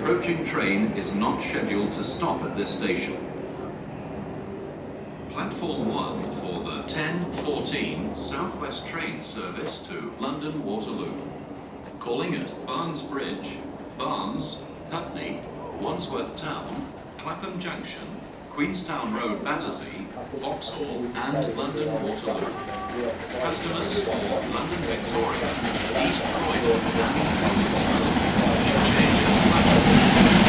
approaching train is not scheduled to stop at this station. Platform 1 for the 10:14 Southwest train service to London Waterloo. Calling at Barnes Bridge, Barnes, Putney, Wandsworth Town, Clapham Junction, Queenstown Road, Battersea, Vauxhall and London Waterloo. Customers for London Victoria, East Croydon and Vauxhall should change at platform.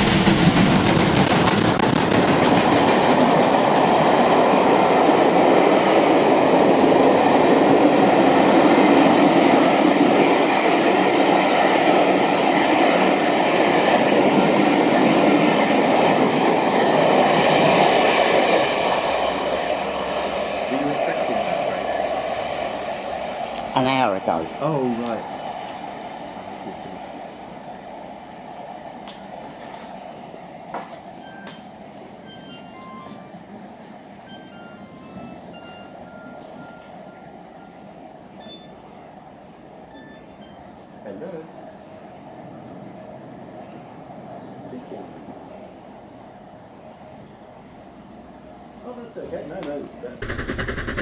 An hour ago. Oh, right. Hello. Speaking. Oh, that's okay. No, that's...